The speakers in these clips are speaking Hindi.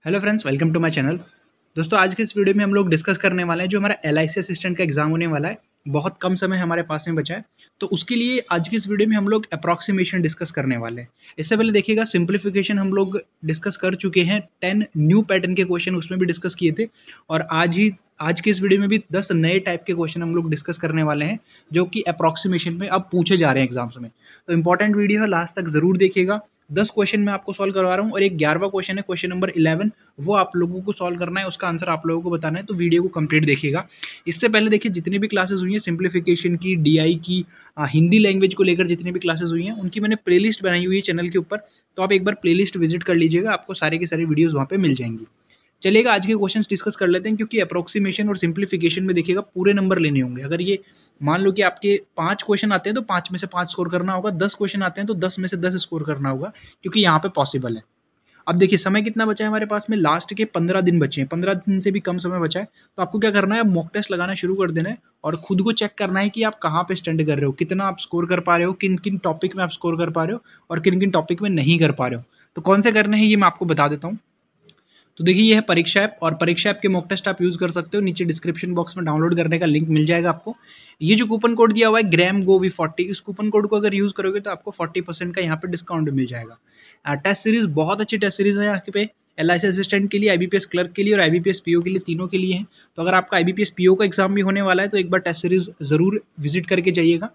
Hello friends, welcome to my channel. दोस्तों, आज के इस वीडियो में हम लोग डिस्कस करने वाले हैं जो हमारा एलआईसी असिस्टेंट का एग्जाम होने वाला है। बहुत कम समय हमारे पास में बचा है, तो उसके लिए आज की इस वीडियो में हम लोग अप्रॉक्सीमेशन डिस्कस करने वाले हैं। इससे पहले देखिएगा, सिंप्लीफिकेशन हम लोग डिस्कस कर चुके हैं। 10 न्यू पैटर्न के क्वेश्चन उसमें भी डिस्कस किए थे, और आज के इस वीडियो में भी 10 नए टाइप के क्वेश्चन हम लोग डिस्कस करने वाले हैं जो कि अप्रॉक्सीमेशन में अब पूछे जा रहे हैं एग्जाम्स में। तो इंपॉर्टेंट वीडियो है, लास्ट तक जरूर देखिएगा। 10 क्वेश्चन मैं आपको सॉल्व करवा रहा हूँ और एक 11वां क्वेश्चन है, क्वेश्चन नंबर 11, वो आप लोगों को सॉल्व करना है, उसका आंसर आप लोगों को बताना है। तो वीडियो को कंप्लीट देखिएगा। इससे पहले देखिए, जितनी भी क्लासेस हुई हैं सिंप्लीफिकेशन की, डीआई की, हिंदी लैंग्वेज को लेकर जितनी भी क्लासेस हुई हैं उनकी मैंने प्लेलिस्ट बनाई हुई है चैनल के ऊपर, तो आप एक बार प्लेलिस्ट विजिट कर लीजिएगा, आपको सारी की सारी वीडियोज़ वहाँ पे मिल जाएंगी। चलिएगा, आज के क्वेश्चंस डिस्कस कर लेते हैं, क्योंकि अप्रोक्सीमेशन और सिंप्लीफिकेशन में देखिएगा पूरे नंबर लेने होंगे। अगर ये मान लो कि आपके 5 क्वेश्चन आते हैं तो 5 में से 5 स्कोर करना होगा, 10 क्वेश्चन आते हैं तो 10 में से 10 स्कोर करना होगा, क्योंकि यहाँ पे पॉसिबल है। अब देखिए, समय कितना बचा है हमारे पास में, लास्ट के 15 दिन बचे हैं, 15 दिन से भी कम समय बचा है। तो आपको क्या करना है, मॉक टेस्ट लगाना शुरू कर देना है और खुद को चेक करना है कि आप कहाँ पे स्टैंड कर रहे हो, कितना आप स्कोर कर पा रहे हो, किन किन टॉपिक में आप स्कोर कर पा रहे हो और किन किन टॉपिक में नहीं कर पा रहे हो। तो कौन से करने हैं ये मैं आपको बता देता हूँ। तो देखिए, ये है परीक्षा ऐप, और परीक्षा ऐप के मॉक टेस्ट आप यूज़ कर सकते हो। नीचे डिस्क्रिप्शन बॉक्स में डाउनलोड करने का लिंक मिल जाएगा आपको। ये जो कूपन कोड दिया हुआ है ग्रैम गो वी 40, इस कूपन कोड को अगर यूज़ करोगे तो आपको 40% का यहाँ पे डिस्काउंट मिल जाएगा। टेस्ट सीरीज बहुत अच्छी टेस्ट सीरीज है यहाँ पे, एलआईसी असिस्टेंट के लिए, आईबीपीएस क्लर्क के लिए और आईबीपीएस पीओ के लिए, तीनों के लिए है। तो अगर आपका आईबीपीएस पीओ का एग्जाम भी होने वाला है तो एक बार टेस्ट सीरीज जरूर विजिट करके जाइएगा।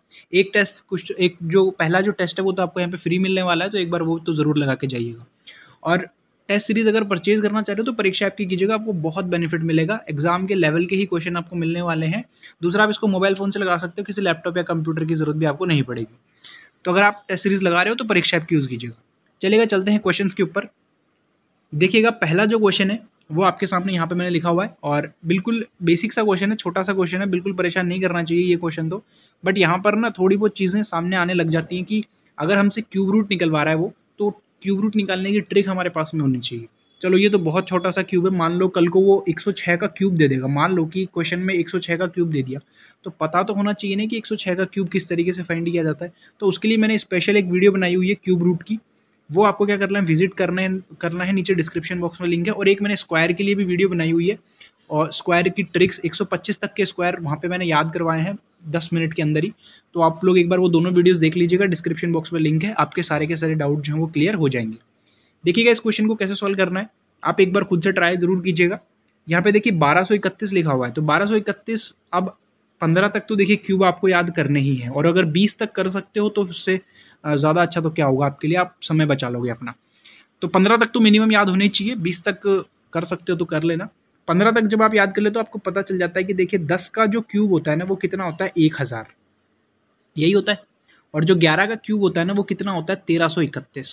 एक जो पहला जो टेस्ट है वो तो आपको यहाँ पे फ्री मिलने वाला है, तो एक बार वो तो जरूर लगा के जाइएगा। और टेस्ट सीरीज अगर परचेज करना चाह रहे हो तो परीक्षा ऐप की कीजिएगा, आपको बहुत बेनिफिट मिलेगा। एग्जाम के लेवल के ही क्वेश्चन आपको मिलने वाले हैं। दूसरा, आप इसको मोबाइल फोन से लगा सकते हो, किसी लैपटॉप या कंप्यूटर की जरूरत भी आपको नहीं पड़ेगी। तो अगर आप टेस्ट सीरीज लगा रहे हो तो परीक्षा ऐप की यूज कीजिएगा। चलिएगा, चलते हैं क्वेश्चन के ऊपर। देखिएगा, पहला जो क्वेश्चन है वो आपके सामने यहाँ पे मैंने लिखा हुआ है, और बिल्कुल बेसिक सा क्वेश्चन है, छोटा सा क्वेश्चन है, बिल्कुल परेशान नहीं करना चाहिए ये क्वेश्चन तो। बट यहाँ पर ना थोड़ी बहुत चीज़ें सामने आने लग जाती हैं कि अगर हमसे क्यूब रूट निकलवा रहा है वो, तो क्यूब रूट निकालने की ट्रिक हमारे पास में होनी चाहिए। चलो, ये तो बहुत छोटा सा क्यूब है, मान लो कल को वो 106 का क्यूब दे देगा, मान लो कि क्वेश्चन में 106 का क्यूब दे दिया, तो पता तो होना चाहिए ना कि 106 का क्यूब किस तरीके से फाइंड किया जाता है। तो उसके लिए मैंने स्पेशल एक वीडियो बनाई हुई है क्यूब रूट की, वो आपको क्या करना है, विजिट करना है, नीचे डिस्क्रिप्शन बॉक्स में लिंक है। और एक मैंने स्क्वायर के लिए भी वीडियो बनाई हुई है, और स्क्वायर की ट्रिक्स 125 तक के स्क्वायर वहाँ पे मैंने याद करवाए हैं 10 मिनट के अंदर ही। तो आप लोग एक बार वो दोनों वीडियोस देख लीजिएगा, डिस्क्रिप्शन बॉक्स में लिंक है, आपके सारे के सारे डाउट जो हैं वो क्लियर हो जाएंगे। देखिएगा, इस क्वेश्चन को कैसे सॉल्व करना है, आप एक बार खुद से ट्राई जरूर कीजिएगा। यहाँ पे देखिए 1231 लिखा हुआ है, तो 1231, अब 15 तक तो देखिए क्यूब आपको याद करने ही है, और अगर 20 तक कर सकते हो तो उससे ज़्यादा अच्छा तो क्या होगा आपके लिए, आप समय बचा लोगे अपना। तो 15 तक तो मिनिमम याद होने चाहिए, 20 तक कर सकते हो तो कर लेना। 15 तक जब आप याद कर ले तो आपको पता चल जाता है कि देखिए 10 का जो क्यूब होता है ना वो कितना होता है, 1000, यही होता है। और जो 11 का क्यूब होता है ना वो कितना होता है, 1331।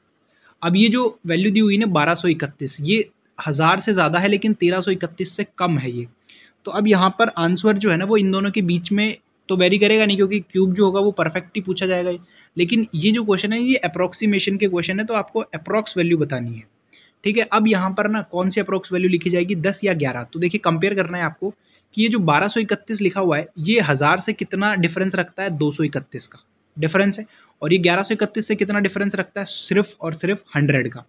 अब ये जो वैल्यू दी हुई ना 1231, ये 1000 से ज़्यादा है लेकिन 1331 से कम है ये। तो अब यहाँ पर आंसर जो है ना वो इन दोनों के बीच में तो वेरी करेगा नहीं, क्योंकि क्यूब जो होगा वो परफेक्ट ही पूछा जाएगा। लेकिन ये जो क्वेश्चन है ये अप्रोक्सीमेशन के क्वेश्चन है, तो आपको अप्रोक्स वैल्यू बतानी है। ठीक है, अब यहाँ पर ना कौन सी अप्रोक्स वैल्यू लिखी जाएगी, 10 या 11। तो देखिए, कंपेयर करना है आपको कि ये जो 1231 लिखा हुआ है ये 1000 से कितना डिफरेंस रखता है, 231 का डिफरेंस है। और ये 1131 से कितना डिफरेंस रखता है, सिर्फ और सिर्फ 100 का।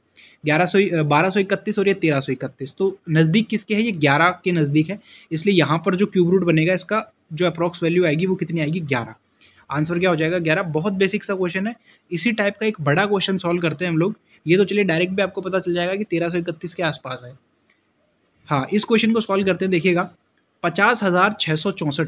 1231 और ये 1331, तो नज़दीक किसके है, ये 11 के नज़दीक है। इसलिए यहाँ पर जो क्यूब रूट बनेगा इसका जो अप्रोक्स वैल्यू आएगी वो कितनी आएगी, 11। आंसर क्या हो जाएगा, 11। बहुत बेसिक सा क्वेश्चन है। इसी टाइप का एक बड़ा क्वेश्चन सॉल्व करते हैं हम लोग। ये तो चलिए डायरेक्ट भी आपको पता चल जाएगा कि 1331 के आसपास है। हाँ, इस क्वेश्चन को सॉल्व करते हैं। देखिएगा, 50,664,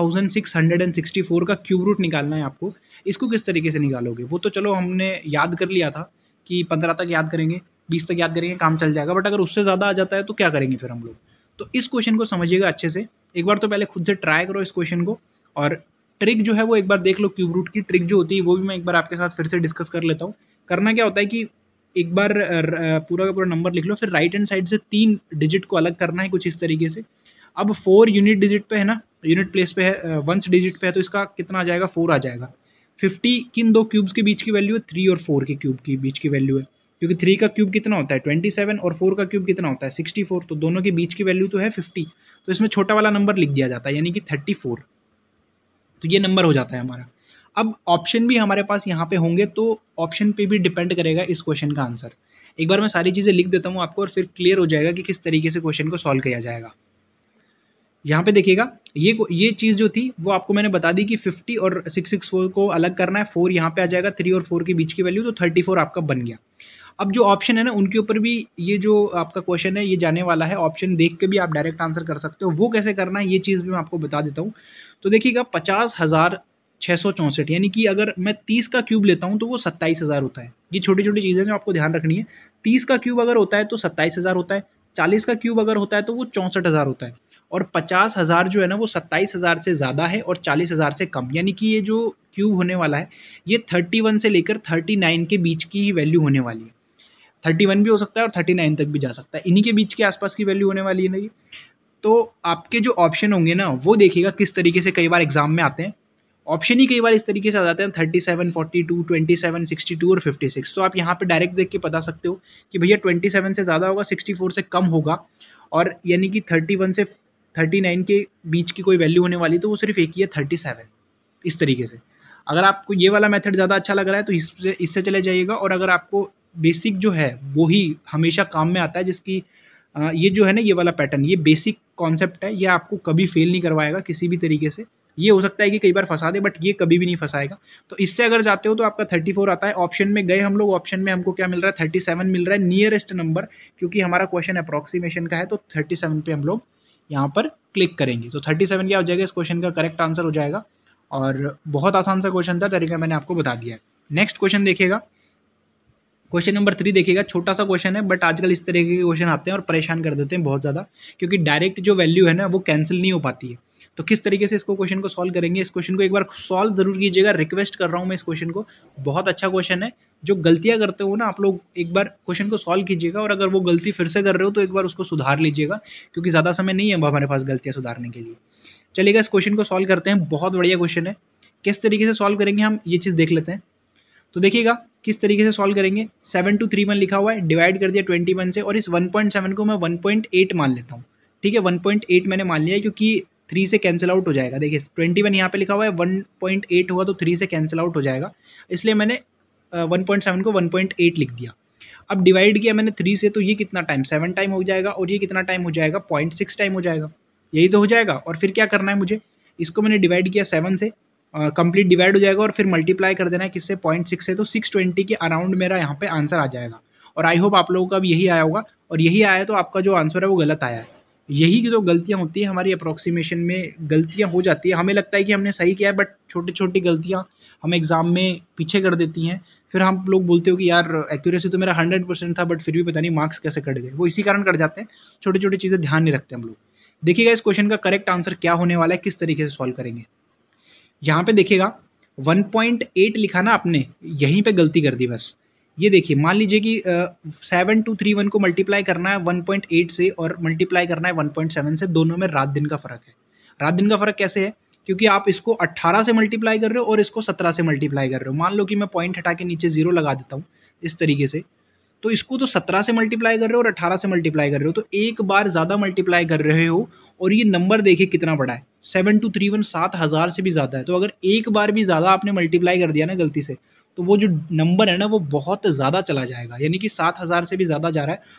50,664 का क्यूब रूट निकालना है आपको। इसको किस तरीके से निकालोगे, वो तो चलो हमने याद कर लिया था कि 15 तक याद करेंगे, 20 तक याद करेंगे, काम चल जाएगा। बट अगर उससे ज़्यादा आ जाता है तो क्या करेंगे फिर हम लोग। तो इस क्वेश्चन को समझिएगा अच्छे से, एक बार तो पहले खुद से ट्राई करो इस क्वेश्चन को, और ट्रिक जो है वो एक बार देख लो। क्यूब रूट की ट्रिक जो होती है वो भी मैं एक बार आपके साथ फिर से डिस्कस कर लेता हूँ। करना क्या होता है कि एक बार पूरा का पूरा नंबर लिख लो, फिर राइट हैंड साइड से 3 डिजिट को अलग करना है कुछ इस तरीके से। अब 4 यूनिट डिजिट पे है ना, यूनिट प्लेस पे है, वंस डिजिट पे है, तो इसका कितना आ जाएगा, 4 आ जाएगा। 50 किन दो क्यूब्स के बीच की वैल्यू है, 3 और 4 के क्यूब के बीच की वैल्यू है, क्योंकि 3 का क्यूब कितना होता है 27 और 4 का क्यूब कितना होता है 64, तो दोनों के बीच की वैल्यू तो है 50। तो इसमें छोटा वाला नंबर लिख दिया जाता है, यानी कि 34। तो ये नंबर हो जाता है हमारा। अब ऑप्शन भी हमारे पास यहाँ पे होंगे, तो ऑप्शन पे भी डिपेंड करेगा इस क्वेश्चन का आंसर। एक बार मैं सारी चीज़ें लिख देता हूँ आपको और फिर क्लियर हो जाएगा कि किस तरीके से क्वेश्चन को सॉल्व किया जाएगा। यहाँ पे देखिएगा ये चीज़ जो थी वो आपको मैंने बता दी कि 50 और 664 को अलग करना है, 4 यहाँ पे आ जाएगा, 3 और 4 के बीच की वैल्यू, तो 34 आपका बन गया। अब जो ऑप्शन है ना उनके ऊपर भी ये जो आपका क्वेश्चन है ये जाने वाला है, ऑप्शन देख के भी आप डायरेक्ट आंसर कर सकते हो। वो कैसे करना है ये चीज़ भी मैं आपको बता देता हूँ। तो देखिएगा 50,664 यानी कि अगर मैं 30 का क्यूब लेता हूँ तो वो 27,000 होता है। ये छोटी छोटी चीज़ें जो आपको ध्यान रखनी है। 30 का क्यूब अगर होता है तो 27,000 होता है, 40 का क्यूब अगर होता है तो वो 64,000 होता है, और 50,000 जो है ना वो 27,000 से ज़्यादा है और 40,000 से कम, यानी कि ये जो क्यूब होने वाला है ये 31 से लेकर 39 के बीच की ही वैल्यू होने वाली है। 31 भी हो सकता है और 39 तक भी जा सकता है, इन्हीं के बीच के आसपास की वैल्यू होने वाली है ना ये। तो आपके जो ऑप्शन होंगे ना वो देखिएगा किस तरीके से कई बार एग्जाम में आते हैं। ऑप्शन ही कई बार इस तरीके से आ जाते हैं 37, 42, 27, 62 और 56। तो आप यहाँ पे डायरेक्ट देख के बता सकते हो कि भैया 27 से ज़्यादा होगा, 64 से कम होगा, और यानी कि 31 से 39 के बीच की कोई वैल्यू होने वाली तो वो सिर्फ एक ही है 37। इस तरीके से अगर आपको ये वाला मेथड ज़्यादा अच्छा लग रहा है तो इससे चले जाइएगा, और अगर आपको बेसिक जो है वो ही हमेशा काम में आता है, जिसकी ये जो है ना ये वाला पैटर्न, ये बेसिक कॉन्सेप्ट है, ये आपको कभी फेल नहीं करवाएगा किसी भी तरीके से। ये हो सकता है कि कई बार फंसा दे बट ये कभी भी नहीं फंसाएगा। तो इससे अगर जाते हो तो आपका 34 आता है। ऑप्शन में गए हम लोग, ऑप्शन में हमको क्या मिल रहा है 37 मिल रहा है, नियरेस्ट नंबर, क्योंकि हमारा क्वेश्चन अप्रॉक्सीमेशन का है तो 37 पे हम लोग यहाँ पर क्लिक करेंगे। तो 37 क्या हो जाएगा, इस क्वेश्चन का करेक्ट आंसर हो जाएगा। और बहुत आसान सा क्वेश्चन था, तरीका मैंने आपको बता दिया है। नेक्स्ट क्वेश्चन देखिएगा, क्वेश्चन नंबर 3 देखिएगा। छोटा सा क्वेश्चन है बट आजकल इस तरीके के क्वेश्चन आते हैं और परेशान कर देते हैं बहुत ज़्यादा, क्योंकि डायरेक्ट जो वैल्यू है ना वो कैंसिल नहीं हो पाती है। तो किस तरीके से इसको क्वेश्चन को सॉल्व करेंगे, इस क्वेश्चन को एक बार सॉल्व जरूर कीजिएगा, रिक्वेस्ट कर रहा हूँ मैं इस क्वेश्चन को। बहुत अच्छा क्वेश्चन है। जो गलतियाँ करते हो ना आप लोग, एक बार क्वेश्चन को सॉल्व कीजिएगा, और अगर वो गलती फिर से कर रहे हो तो एक बार उसको सुधार लीजिएगा, क्योंकि ज़्यादा समय नहीं है हमारे पास गलतियाँ सुधारने के लिए। चलिएगा इस क्वेश्चन को सॉल्व करते हैं, बहुत बढ़िया क्वेश्चन है। किस तरीके से सॉल्व करेंगे हम ये चीज़ देख लेते हैं। तो देखिएगा किस तरीके से सॉल्व करेंगे। 7231 लिखा हुआ है, डिवाइड कर दिया 21 से, और इस 1.7 को मैं 1.8 मान लेता हूँ। ठीक है, 1.8 मैंने मान लिया क्योंकि 3 से कैंसिल आउट हो जाएगा। देखिए 21 यहाँ पे लिखा हुआ है, 1.8 होगा तो 3 से कैंसिल आउट हो जाएगा, इसलिए मैंने 1.7 को 1.8 लिख दिया। अब डिवाइड किया मैंने 3 से, तो ये कितना टाइम 7 टाइम हो जाएगा, और ये कितना टाइम हो जाएगा 0.6 टाइम हो जाएगा। यही तो हो जाएगा। और फिर क्या करना है मुझे, इसको मैंने डिवाइड किया 7 से, कंप्लीट डिवाइड हो जाएगा, और फिर मल्टीप्लाई कर देना है किससे 0.6 से, तो 620 के अराउंड मेरा यहाँ पे आंसर आ जाएगा। और आई होप आप लोगों का भी यही आया होगा, और यही आया तो आपका जो आंसर है वो गलत आया है। यही की जो गलतियाँ होती है हमारी अप्रोक्सीमेशन में, गलतियाँ हो जाती है, हमें लगता है कि हमने सही किया है बट छोटी छोटी गलतियाँ हम एग्ज़ाम में पीछे कर देती हैं। फिर हम लोग बोलते हो कि यार एक्यूरेसी तो मेरा 100% था बट फिर भी पता नहीं मार्क्स कैसे कट गए। वो इसी कारण कट जाते हैं, छोटी छोटी चीज़ें ध्यान नहीं रखते हम लोग। देखिएगा इस क्वेश्चन का करेक्ट आंसर क्या होने वाला है, किस तरीके से सॉल्व करेंगे। यहाँ पे देखिएगा 1.8 लिखा ना आपने, यहीं पे गलती कर दी बस। ये देखिए मान लीजिए कि 7231 को मल्टीप्लाई करना है 1.8 से और मल्टीप्लाई करना है 1.7 से, दोनों में रात दिन का फ़र्क है। रात दिन का फ़र्क कैसे है, क्योंकि आप इसको 18 से मल्टीप्लाई कर रहे हो और इसको 17 से मल्टीप्लाई कर रहे हो। मान लो कि मैं पॉइंट हटा के नीचे 0 लगा देता हूँ इस तरीके से, तो इसको तो 17 से मल्टीप्लाई कर रहे हो और 18 से मल्टीप्लाई कर रहे हो, तो एक बार ज़्यादा मल्टीप्लाई कर रहे हो, और ये नंबर देखिए कितना बड़ा है, 7231 7,000 से भी ज़्यादा है। तो अगर एक बार भी ज़्यादा आपने मल्टीप्लाई कर दिया ना गलती से, तो वो जो नंबर है ना वो बहुत ज़्यादा चला जाएगा, यानी कि 7,000 से भी ज़्यादा जा रहा है,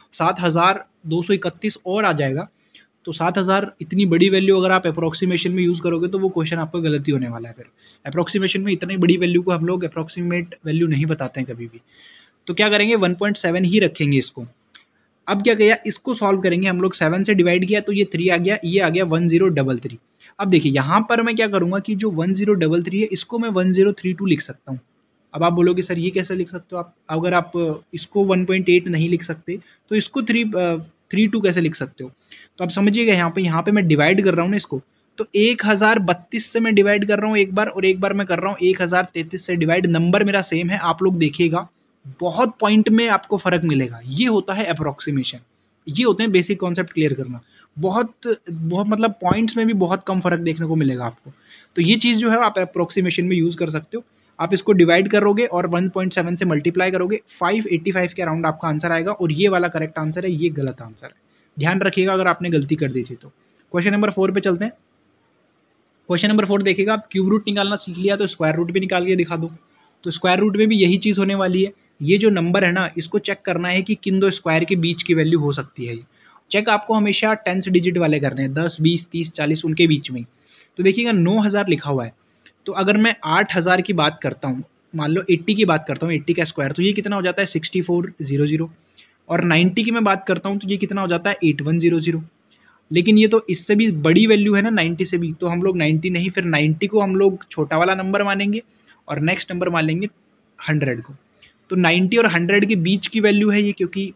7,231 और आ जाएगा। तो 7,000 इतनी बड़ी वैल्यू अगर आप अप्रोक्सीमेशन में यूज़ करोगे तो वो क्वेश्चन आपका गलत ही होने वाला है। फिर अप्रोक्सीमेशन में इतनी बड़ी वैल्यू को हम लोग अप्रोक्सीमेट वैल्यू नहीं बताते हैं कभी भी। तो क्या करेंगे 1.7 ही रखेंगे इसको। अब क्या किया, इसको सॉल्व करेंगे हम लोग, 7 से डिवाइड किया तो ये 3 आ गया, ये आ गया 1033। अब देखिए यहाँ पर मैं क्या करूँगा कि जो 1033 है इसको मैं 1032 लिख सकता हूँ। अब आप बोलोगे सर ये कैसे लिख सकते हो आप, अगर आप इसको 1.8 नहीं लिख सकते तो इसको 332 कैसे लिख सकते हो। तो आप समझिएगा यहाँ पे मैं डिवाइड कर रहा हूँ ना इसको, तो 1032 से मैं डिवाइड कर रहा हूँ एक बार, और एक बार मैं कर रहा हूँ 1033 से डिवाइड। नंबर मेरा सेम है, आप लोग देखिएगा बहुत पॉइंट में आपको फ़र्क मिलेगा। ये होता है अप्रोक्सीमेशन, ये होते हैं बेसिक कॉन्सेप्ट क्लियर करना। बहुत बहुत मतलब पॉइंट्स में भी बहुत कम फ़र्क देखने को मिलेगा आपको। तो ये चीज़ जो है आप अप्रोक्सीमेशन में यूज़ कर सकते हो। आप इसको डिवाइड करोगे और 1.7 से मल्टीप्लाई करोगे, 585 के अराउंड आपका आंसर आएगा, और ये वाला करेक्ट आंसर है, ये गलत आंसर है। ध्यान रखिएगा अगर आपने गलती कर दी थी तो। क्वेश्चन नंबर 4 पे चलते हैं। क्वेश्चन नंबर 4 देखिएगा, आप क्यूब रूट निकालना सीख लिया तो स्क्वायर रूट भी निकाल के दिखा दो। तो स्क्वायर रूट में भी यही चीज़ होने वाली है, ये जो नंबर है ना, इसको चेक करना है कि किन दो स्क्वायर के बीच की वैल्यू हो सकती है। चेक आपको हमेशा 10 डिजिट वाले करने हैं, 10, 20, 30, 40 उनके बीच में। तो देखिएगा 9000 लिखा हुआ है, तो अगर मैं 8000 की बात करता हूँ, मान लो 80 की बात करता हूँ, 80 का स्क्वायर, तो ये कितना हो जाता है 6400। और 90 की मैं बात करता हूँ तो ये कितना हो जाता है 8100। लेकिन ये तो इससे भी बड़ी वैल्यू है ना 90 से भी, तो हम लोग 90 नहीं, फिर 90 को हम लोग छोटा वाला नंबर मानेंगे और नेक्स्ट नंबर मान लेंगे 100 को। तो 90 और 100 के बीच की वैल्यू है ये, क्योंकि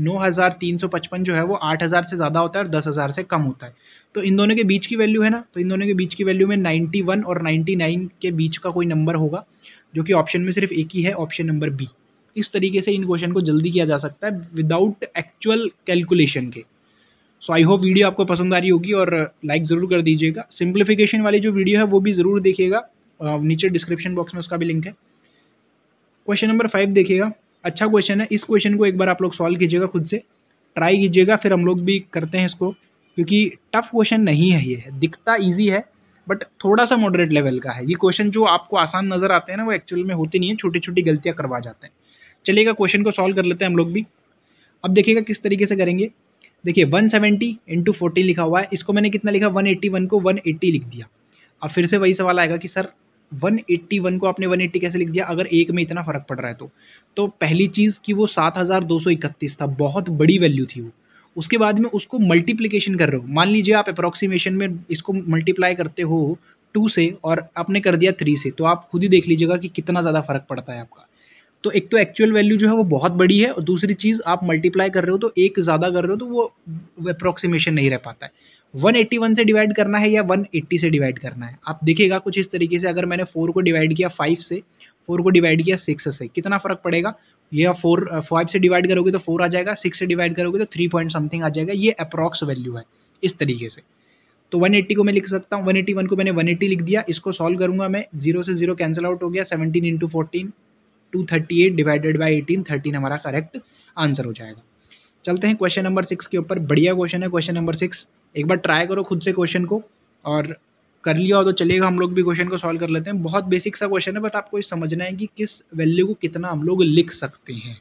9355 जो है वो 8000 से ज़्यादा होता है और 10,000 से कम होता है। तो इन दोनों के बीच की वैल्यू है ना, तो इन दोनों के बीच की वैल्यू में 91 और 99 के बीच का कोई नंबर होगा, जो कि ऑप्शन में सिर्फ एक ही है, ऑप्शन नंबर बी। इस तरीके से इन क्वेश्चन को जल्दी किया जा सकता है विदाउट एक्चुअल कैलकुलेशन के। सो आई होप वीडियो आपको पसंद आ रही होगी और लाइक ज़रूर कर दीजिएगा। सिंप्लीफिकेशन वाली जो वीडियो है वो भी ज़रूर देखिएगा, नीचे डिस्क्रिप्शन बॉक्स में उसका भी लिंक है। क्वेश्चन नंबर 5 देखिएगा, अच्छा क्वेश्चन है, इस क्वेश्चन को एक बार आप लोग सॉल्व कीजिएगा, खुद से ट्राई कीजिएगा, फिर हम लोग भी करते हैं इसको, क्योंकि टफ क्वेश्चन नहीं है ये, दिखता ईजी है बट थोड़ा सा मॉडरेट लेवल का है। ये क्वेश्चन जो आपको आसान नज़र आते हैं ना, वो एक्चुअल में होते नहीं है, छोटी छोटी गलतियाँ करवा जाते हैं। चलिएगा क्वेश्चन को सॉल्व कर लेते हैं हम लोग भी। अब देखिएगा किस तरीके से करेंगे। देखिए 170 इंटू 14 लिखा हुआ है, इसको मैंने कितना लिखा 181 को 180 लिख दिया। अब फिर से वही सवाल आएगा कि सर 181 को आपने 180 कैसे लिख दिया, अगर एक में इतना फ़र्क पड़ रहा है तो पहली चीज़ कि वो 7231 था, बहुत बड़ी वैल्यू थी वो। उसके बाद में उसको मल्टीप्लिकेशन कर रहे हो, मान लीजिए आप अप्रॉक्सीमेशन में इसको मल्टीप्लाई करते हो 2 से और आपने कर दिया 3 से, तो आप खुद ही देख लीजिएगा कि कितना ज़्यादा फ़र्क पड़ता है आपका। तो एक तो एक्चुअल वैल्यू जो है वो बहुत बड़ी है, और दूसरी चीज़ आप मल्टीप्लाई कर रहे हो तो एक ज़्यादा कर रहे हो तो वो अप्रॉक्सीमेशन नहीं रह पाता है। 181 से डिवाइड करना है या 180 से डिवाइड करना है, आप देखिएगा कुछ इस तरीके से। अगर मैंने 4 को डिवाइड किया 5 से, 4 को डिवाइड किया 6 से, कितना फ़र्क पड़ेगा, ये 5 से डिवाइड करोगे तो 4 आ जाएगा, 6 से डिवाइड करोगे तो 3 पॉइंट समथिंग आ जाएगा। ये अप्रॉक्स वैल्यू है इस तरीके से। तो 180 को मैं लिख सकता हूँ, 181 को मैंने 180 लिख दिया। इसको सॉल्व करूँगा मैं, 0 से 0 कैंसिल आउट हो गया, 17 इंटू 14 238 डिवाइडेड बाई 18, 13 हमारा करेक्ट आंसर हो जाएगा। चलते हैं क्वेश्चन नंबर 6 के ऊपर। बढ़िया क्वेश्चन है क्वेश्चन नंबर 6, एक बार ट्राई करो खुद से क्वेश्चन को, और कर लिया हो तो चलिएगा हम लोग भी क्वेश्चन को सॉल्व कर लेते हैं। बहुत बेसिक सा क्वेश्चन है, बट आपको ये समझना है कि किस वैल्यू को कितना हम लोग लिख सकते हैं।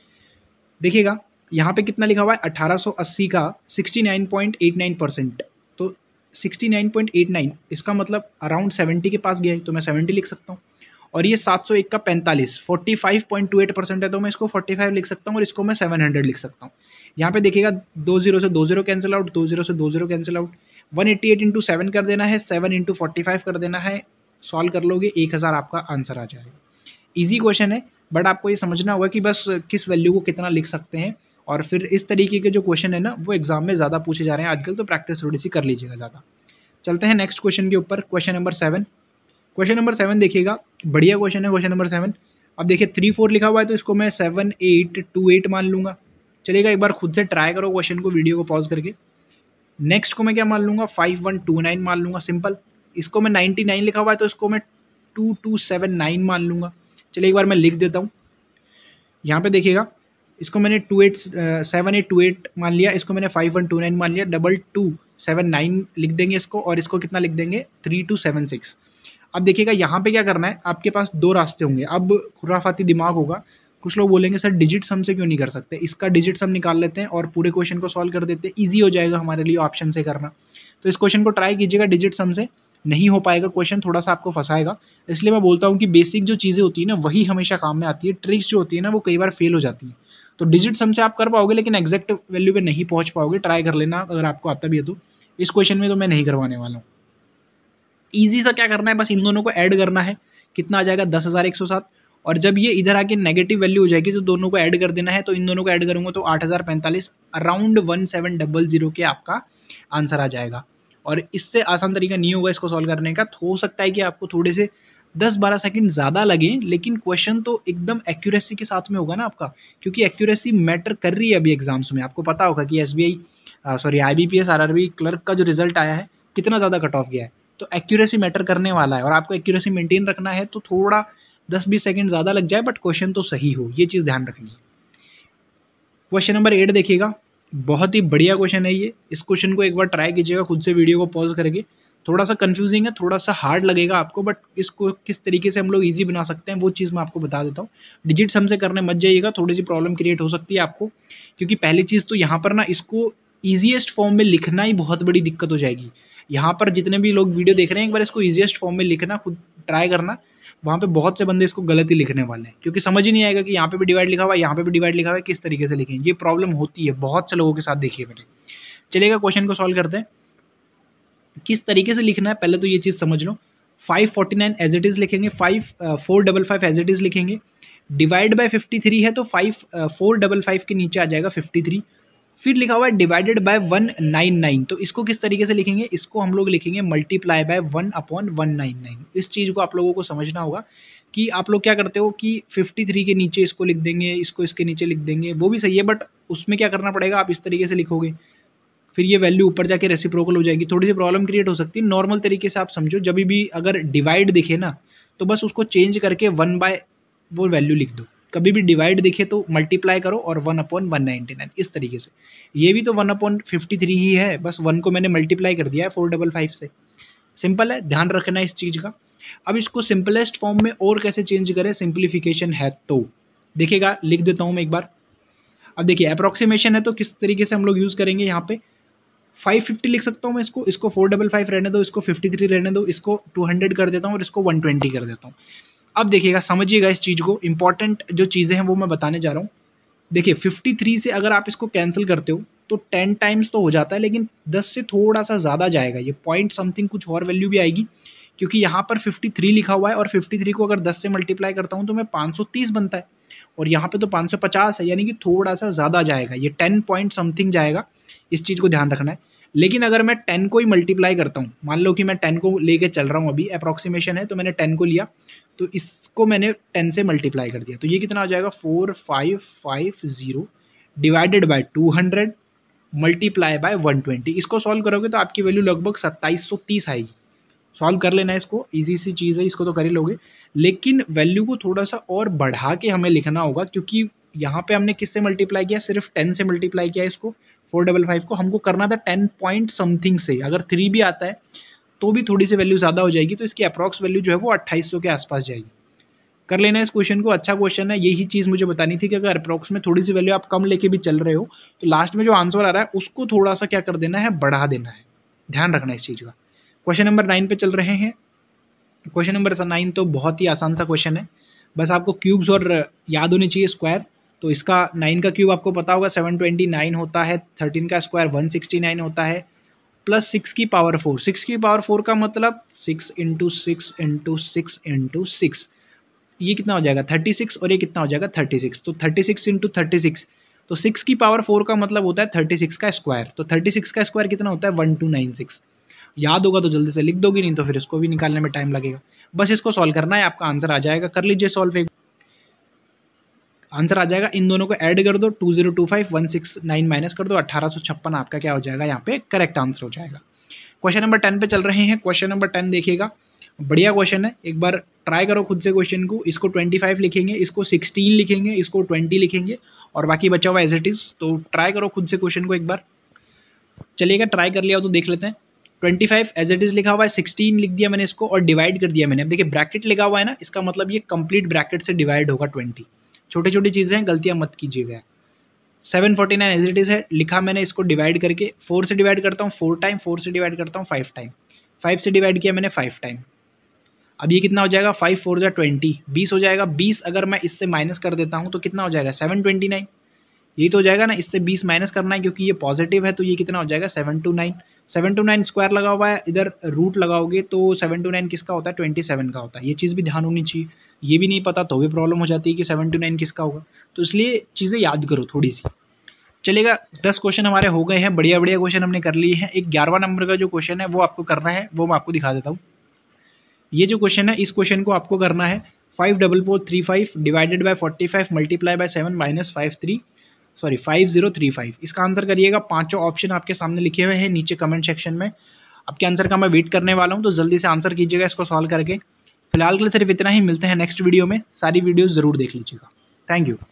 देखिएगा यहाँ पे कितना लिखा हुआ है, 1880 का 69.89%, तो 69.89 इसका मतलब अराउंड 70 के पास गया है, तो मैं 70 लिख सकता हूँ। और ये 701 का 45 45.28% है, तो मैं इसको 45 लिख सकता हूँ, और इसको मैं 700 लिख सकता हूँ। यहाँ पे देखिएगा 2 0 से 2 0 कैंसिल आउट, 2 0 से 2 0 कैंसिल आउट। 188 इंटू 7 कर देना है, 7 इंटू 45 कर देना है, सॉल्व कर लोगे 1000 आपका आंसर आ जाएगा। ईजी क्वेश्चन है, बट आपको ये समझना होगा कि बस किस वैल्यू को कितना लिख सकते हैं। और फिर इस तरीके के जो क्वेश्चन है ना, वो एग्जाम में ज़्यादा पूछे जा रहे हैं आजकल, तो प्रैक्टिस थोड़ी सी कर लीजिएगा ज़्यादा। चलते हैं नेक्स्ट क्वेश्चन के ऊपर, क्वेश्चन नंबर 7। क्वेश्चन नंबर 7 देखिएगा, बढ़िया क्वेश्चन है क्वेश्चन नंबर 7। अब देखिए 3 4 लिखा हुआ है, तो इसको मैं 7 8 2 8 मान लूँगा। चलिएगा एक बार खुद से ट्राई करो क्वेश्चन को, वीडियो को पॉज करके। नेक्स्ट को मैं क्या मान लूँगा, 5129 मान लूँगा, सिंपल। इसको मैं 99 लिखा हुआ है, तो इसको मैं 2279 मान लूँगा। चलिए एक बार मैं लिख देता हूँ। यहाँ पे देखिएगा, इसको मैंने 7828 मान लिया, इसको मैंने 5129 मान लिया, 2279 लिख देंगे इसको, और इसको कितना लिख देंगे 3276। अब देखिएगा यहाँ पे क्या करना है, आपके पास दो रास्ते होंगे। अब खुराफाती दिमाग होगा, कुछ लोग बोलेंगे सर डिजिट सम से क्यों नहीं कर सकते, इसका डिजिट सम निकाल लेते हैं और पूरे क्वेश्चन को सॉल्व कर देते हैं, ईजी हो जाएगा हमारे लिए ऑप्शन से करना। तो इस क्वेश्चन को ट्राई कीजिएगा डिजिट सम से, नहीं हो पाएगा, क्वेश्चन थोड़ा सा आपको फंसाएगा। इसलिए मैं बोलता हूँ कि बेसिक जो चीज़ें होती है ना, वही हमेशा काम में आती है, ट्रिक्स जो होती है ना वो कई बार फेल हो जाती है। तो डिजिट सम से आप कर पाओगे, लेकिन एग्जैक्ट वैल्यू पे नहीं पहुँच पाओगे। ट्राई कर लेना अगर आपको आता भी है तो। इस क्वेश्चन में तो मैं नहीं करवाने वाला हूँ। ईजी सा क्या करना है, बस इन दोनों को ऐड करना है, कितना आ जाएगा 10,107। और जब ये इधर आके नेगेटिव वैल्यू हो जाएगी तो दोनों को ऐड कर देना है। तो इन दोनों को ऐड करूँगा तो 8045 अराउंड 1700 के आपका आंसर आ जाएगा। और इससे आसान तरीका नहीं होगा इसको सॉल्व करने का। हो सकता है कि आपको थोड़े से 10-12 सेकंड ज़्यादा लगे, लेकिन क्वेश्चन तो एकदम एक्यूरेसी के साथ में होगा ना आपका, क्योंकि एक्यूरेसी मैटर कर रही है अभी एग्जाम्स में। आपको पता होगा कि IBPS RRB क्लर्क का जो रिजल्ट आया है, कितना ज़्यादा कट ऑफ गया है। तो एक्यूरेसी मैटर करने वाला है, और आपको एक्यूरेसी मेंटेन रखना है, तो थोड़ा 10-20 सेकंड ज़्यादा लग जाए, बट क्वेश्चन तो सही हो, ये चीज़ ध्यान रखनी है। क्वेश्चन नंबर 8 देखिएगा, बहुत ही बढ़िया क्वेश्चन है ये। इस क्वेश्चन को एक बार ट्राई कीजिएगा खुद से, वीडियो को पॉज करके। थोड़ा सा कंफ्यूजिंग है, थोड़ा सा हार्ड लगेगा आपको, बट इसको किस तरीके से हम लोग ईजी बना सकते हैं वो चीज़ मैं आपको बता देता हूँ। डिजिट्स हमसे करने मत जाइएगा, थोड़ी सी प्रॉब्लम क्रिएट हो सकती है आपको, क्योंकि पहली चीज़ तो यहाँ पर ना इसको ईजीएस्ट फॉर्म में लिखना ही बहुत बड़ी दिक्कत हो जाएगी। यहाँ पर जितने भी लोग वीडियो देख रहे हैं एक बार इसको ईजीएस्ट फॉर्म में लिखना, खुद ट्राई करना। वहाँ पे बहुत से बंदे इसको गलत ही लिखने वाले हैं, क्योंकि समझ ही नहीं आएगा कि यहाँ पे भी डिवाइड लिखा हुआ है, यहाँ पे भी डिवाइड लिखा हुआ है, किस तरीके से लिखें। ये प्रॉब्लम होती है बहुत से लोगों के साथ, देखिए मैंने। चलिएगा क्वेश्चन को सॉल्व करते हैं। किस तरीके से लिखना है पहले तो ये चीज़ समझ लो। 549 एज इट इज़ लिखेंगे, 455 एज इट इज़ लिखेंगे। डिवाइड बाय 53 है तो 455 के नीचे आ जाएगा 53। फिर लिखा हुआ है डिवाइडेड बाय 199, तो इसको किस तरीके से लिखेंगे, इसको हम लोग लिखेंगे मल्टीप्लाई बाय 1/199। इस चीज़ को आप लोगों को समझना होगा कि आप लोग क्या करते हो कि 53 के नीचे इसको लिख देंगे, इसको इसके नीचे लिख देंगे, वो भी सही है, बट उसमें क्या करना पड़ेगा, आप इस तरीके से लिखोगे, फिर ये वैल्यू ऊपर जाके रेसिप्रोकल हो जाएगी, थोड़ी सी प्रॉब्लम क्रिएट हो सकती है। नॉर्मल तरीके से आप समझो, जब भी अगर डिवाइड दिखे ना तो बस उसको चेंज करके 1 बाय वो वैल्यू लिख दो। कभी भी डिवाइड दिखे तो मल्टीप्लाई करो और 1/199 इस तरीके से। ये भी तो 1/53 ही है, बस 1 को मैंने मल्टीप्लाई कर दिया है 455 से। सिंपल है, ध्यान रखना है इस चीज़ का। अब इसको सिंपलेस्ट फॉर्म में और कैसे चेंज करें, सिंप्लीफिकेशन है तो देखिएगा, लिख देता हूँ मैं एक बार। अब देखिए अप्रॉक्सीमेशन है तो किस तरीके से हम लोग यूज़ करेंगे, यहाँ पे 550 लिख सकता हूँ मैं, इसको 455 रहने दो, इसको 53 रहने दो, इसको 200 कर देता हूँ और इसको 120 कर देता हूँ। अब देखिएगा, समझिएगा इस चीज़ को, इंपॉर्टेंट जो चीज़ें हैं वो मैं बताने जा रहा हूँ। देखिए 53 से अगर आप इसको कैंसिल करते हो तो 10 टाइम्स तो हो जाता है, लेकिन 10 से थोड़ा सा ज़्यादा जाएगा, ये पॉइंट समथिंग कुछ और वैल्यू भी आएगी, क्योंकि यहाँ पर 53 लिखा हुआ है और 53 को अगर 10 से मल्टीप्लाई करता हूँ तो मैं 530 बनता है, और यहाँ पे तो 550 है, यानी कि थोड़ा सा ज़्यादा जाएगा, ये 10 पॉइंट समथिंग जाएगा। इस चीज़ को ध्यान रखना है। लेकिन अगर मैं 10 को ही मल्टीप्लाई करता हूँ, मान लो कि मैं 10 को लेके चल रहा हूँ, अभी अप्रॉक्सीमेशन है तो मैंने 10 को लिया, तो इसको मैंने 10 से मल्टीप्लाई कर दिया, तो ये कितना हो जाएगा 4550 डिवाइडेड बाय 200 मल्टीप्लाई बाय 120। इसको सॉल्व करोगे तो आपकी वैल्यू लगभग 2730 आएगी। सॉल्व कर लेना है इसको, ईजी सी चीज़ है, इसको तो कर ही लोगे, लेकिन वैल्यू को थोड़ा सा और बढ़ा के हमें लिखना होगा, क्योंकि यहाँ पे हमने किससे मल्टीप्लाई किया, सिर्फ 10 से मल्टीप्लाई किया इसको 455 को, हमको करना था 10 पॉइंट समथिंग से। अगर 3 भी आता है तो भी थोड़ी सी वैल्यू ज़्यादा हो जाएगी, तो इसकी अप्रॉक्स वैल्यू जो है वो 2800 के आसपास जाएगी। कर लेना इस क्वेश्चन को, अच्छा क्वेश्चन है। यही चीज़ मुझे बतानी थी कि अगर अप्रॉक्स में थोड़ी सी वैल्यू आप कम लेके भी चल रहे हो तो लास्ट में जो आंसर आ रहा है उसको थोड़ा सा क्या कर देना है, बढ़ा देना है। ध्यान रखना इस चीज़ का। क्वेश्चन नंबर 9 पे चल रहे हैं। क्वेश्चन नंबर 9 तो बहुत ही आसान सा क्वेश्चन है, बस आपको क्यूब्स और याद होनी चाहिए स्क्वायर। तो इसका 9 का क्यूब आपको पता होगा 729 होता है, 13 का स्क्वायर 169 होता है, प्लस 6 की पावर 4। 6 की पावर 4 का मतलब 6 इंटू 6 इंटू 6 इंटू 6, ये कितना हो जाएगा 36, और ये कितना हो जाएगा 36, तो 36 इंटू 36, तो 6 की पावर 4 का मतलब होता है 36 का स्क्वायर। तो 36 का स्क्वायर कितना होता है 1296। याद होगा तो जल्दी से लिख दोगे, नहीं तो फिर इसको भी निकालने में टाइम लगेगा। बस इसको सॉल्व करना है, आपका आंसर आ जाएगा। कर लीजिए सॉल्व, एक आंसर आ जाएगा। इन दोनों को ऐड कर दो, 2025 169 माइनस कर दो, 1856 आपका क्या हो जाएगा, यहाँ पे करेक्ट आंसर हो जाएगा। क्वेश्चन नंबर 10 पे चल रहे हैं। क्वेश्चन नंबर 10 देखिएगा, बढ़िया क्वेश्चन है, एक बार ट्राई करो खुद से क्वेश्चन को। इसको 25 लिखेंगे, इसको 16 लिखेंगे, इसको 20 लिखेंगे, और बाकी बचा हुआ एज इट इज़। तो ट्राई करो खुद से क्वेश्चन को एक बार। चलिएगा, ट्राई कर लिया हो तो देख लेते हैं। 25 एज इट इज़ लिखा हुआ है, 16 लिख दिया मैंने इसको, और डिवाइड कर दिया मैंने। अब देखिए ब्रैकेट लिखा हुआ है ना, इसका मतलब ये कंप्लीट ब्रैकेट से डिवाइड होगा 20। छोटी छोटी चीज़ें हैं, गलतियाँ मत कीजिएगा। 749 एज इट इज़ है, लिखा मैंने, इसको डिवाइड करके 4 से डिवाइड करता हूँ 4 टाइम, 4 से डिवाइड करता हूँ 5 टाइम, 5 से डिवाइड किया मैंने 5 टाइम। अब ये कितना हो जाएगा 5 4 जा 20, 20 हो जाएगा। 20 अगर मैं इससे माइनस कर देता हूँ तो कितना हो जाएगा 729, यही तो हो जाएगा ना। इससे 20 माइनस करना है क्योंकि ये पॉजिटिव है, तो ये कितना हो जाएगा 729। 729 स्क्वायर लगा हुआ है, इधर रूट लगाओगे तो 729 किसका होता है 27 का होता है। ये चीज़ भी ध्यान होनी चाहिए, ये भी नहीं पता तो भी प्रॉब्लम हो जाती है कि 729 किसका होगा, तो इसलिए चीज़ें याद करो थोड़ी सी। चलेगा, 10 क्वेश्चन हमारे हो गए हैं, बढ़िया बढ़िया क्वेश्चन हमने कर लिए हैं। एक 11वां नंबर का जो क्वेश्चन है वो आपको करना है, वो मैं आपको दिखा देता हूँ। ये जो क्वेश्चन है, इस क्वेश्चन को आपको करना है 54435 divided by 45 multiply by 7 minus 5035। इसका आंसर करिएगा। पांचों ऑप्शन आपके सामने लिखे हुए हैं नीचे कमेंट सेक्शन में। आपके आंसर का मैं वेट करने वाला हूँ, तो जल्दी से आंसर कीजिएगा इसको सॉल्व करके। फिलहाल के लिए सिर्फ इतना ही, मिलते हैं नेक्स्ट वीडियो में। सारी वीडियोज़ ज़रूर देख लीजिएगा। Thank you.